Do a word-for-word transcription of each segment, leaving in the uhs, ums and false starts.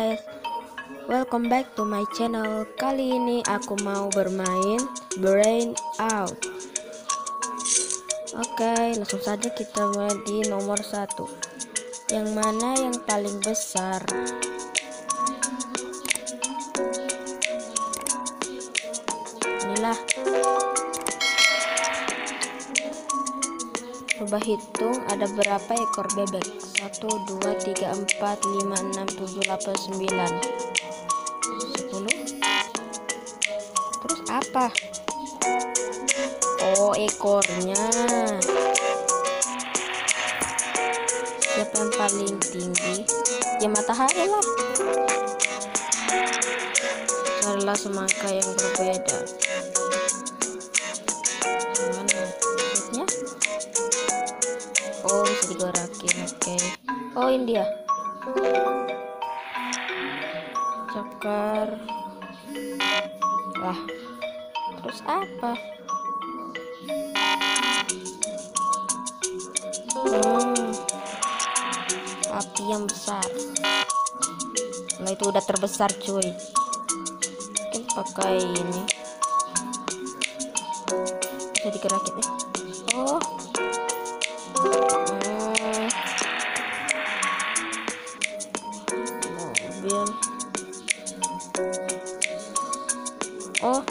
guys, welcome back to my channel. Kali ini aku mau bermain Brain Out. Oke, langsung saja kita mulai di nomor satu. Yang mana yang paling besar? Inilah. Coba hitung ada berapa ekor bebek. Satu, dua, tiga, empat, lima, enam, tujuh, delapan, sembilan, sepuluh. Terus apa? Oh, ekornya. Siapa yang paling tinggi? Ya matahari lah. Carilah semangka yang berbeda. Mana maksudnya? Oh, bisa digerakin. Oke. Okay. Oh, ini dia. Cakar. Lah. Terus apa? Hmm. Api yang besar. Nah, itu udah terbesar, cuy. Mungkin pakai ini. Bisa digerakin nih. Oh. Hmm. Mobil. Oh.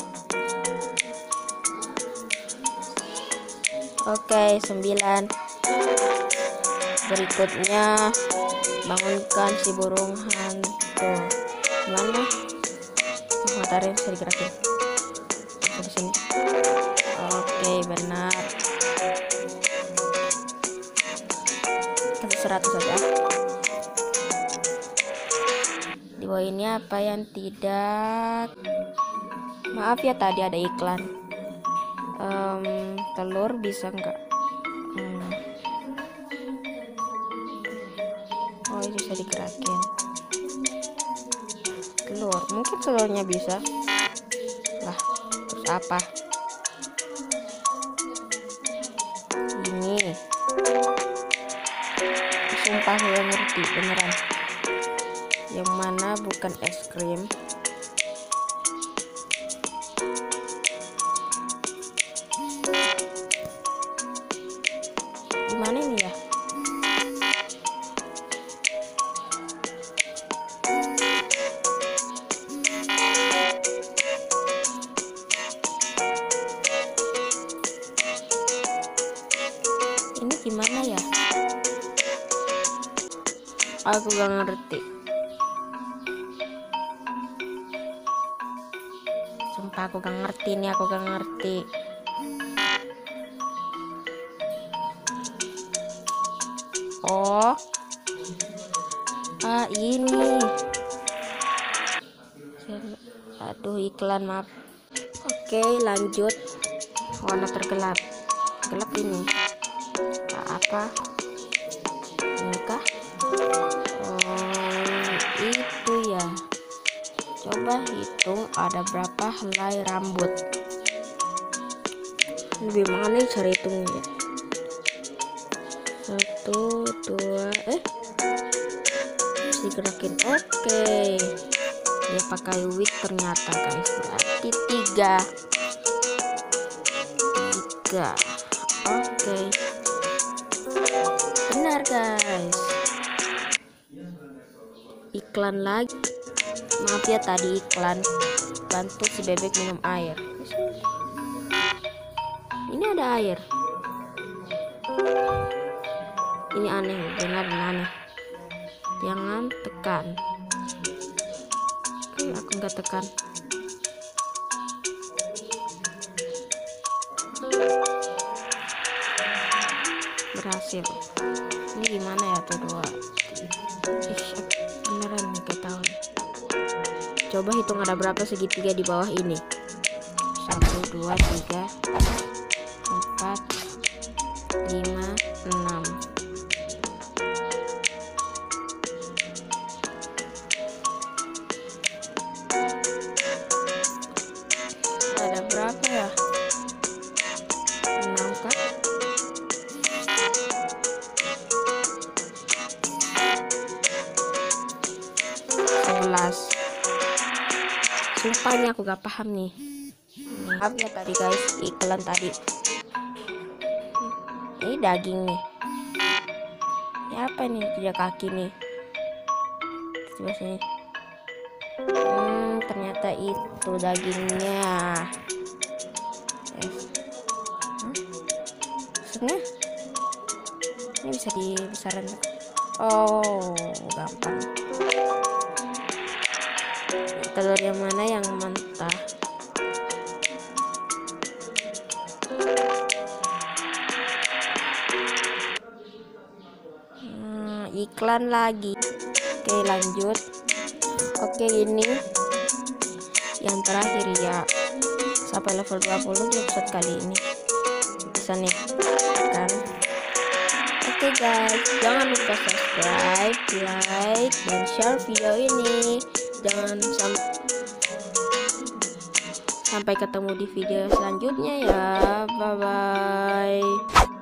Oke, sembilan. Berikutnya bangunkan si burung hantu. Mana? Oh, matahari bisa digerakin. Di sini. Oke, benar. Kasih seratus saja. Di bawah ini apa yang tidak? Maaf ya, tadi ada iklan. Um, telur bisa nggak? Hmm. Oh, ini bisa digerakin. Telur, mungkin telurnya bisa. Lah, terus apa? Ini. Sumpah saya ngerti beneran. Yang mana bukan es krim? Gimana ini ya? Ini gimana ya? Aku gak ngerti. Sumpah aku gak ngerti nih, aku gak ngerti. Oh. Ah, ini. Aduh, iklan, maaf. Oke, lanjut. Warna tergelap. Gelap ini. Nah, apa? Ini kah? Oh, itu ya. Coba hitung ada berapa helai rambut. Lebih mana nih cara hitungnya? Satu, dua, eh bisa digerakin. Oke, dia pakai wig ternyata, guys. Berarti tiga tiga. Oke, benar, guys. Iklan lagi. Maaf ya, tadi iklan. Bantu si bebek minum air. Ini ada air. Ini aneh, benar aneh. Jangan tekan. Oke, aku nggak tekan. Berhasil. Ini gimana ya tuh dua? Ih, beneran nih ketahuan. Coba hitung ada berapa segitiga di bawah ini. Satu, dua, tiga, empat, lima, enam. Ada berapa ya? Enam kah? kelas. Sumpah ini aku gak paham nih. Maaf ya tadi guys, iklan tadi. Ini daging nih. Ini apa nih, tiga kaki nih. Coba sini. Hmm, ternyata itu dagingnya. Eh. Hmm? Maksudnya? Ini bisa dibesarin. Oh, gampang. Telur yang mana yang mentah? Hmm, iklan lagi. Oke, lanjut. Oke, ini yang terakhir ya. Sampai level dua puluh di episode kali ini. Bisa nih kan. Oke guys, jangan lupa subscribe, like, dan share video ini. Jangan sam sampai ketemu di video selanjutnya ya. Bye bye.